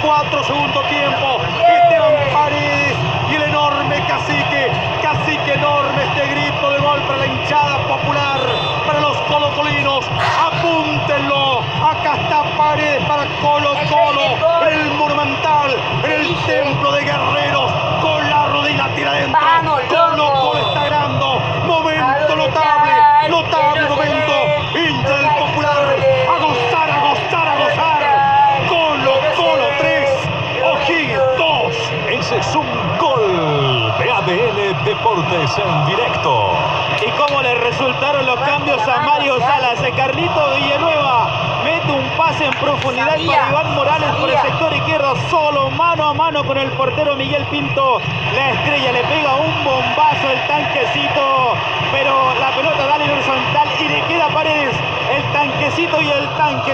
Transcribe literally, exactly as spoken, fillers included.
cuatro, segundo tiempo. Esteban Paredes y el enorme Cacique. Cacique enorme, este grito de gol para la hinchada popular, para los colocolinos. Apúntenlo. Acá está Paredes para Colo Colo, en el Monumental, en el templo de Guerreros, con la rodilla tira adentro. Colo Colo está ganando. Momento notable, notable momento. Hincha del popular, a gozar, a gozar, a gozar. Colo Colo tres, O'Higgins dos. Ese es un gol de A D N Deportes en directo. Y cómo le resultaron los cambios a Mario Salas. Carlito Villanueva mete un pase en profundidad para Iván Morales por el sector izquierdo, solo mano a mano con el portero Miguel Pinto. La estrella le pega un bombazo el tanquecito, pero la pelota da en horizontal y le queda a Paredes. El tanquecito y el tanque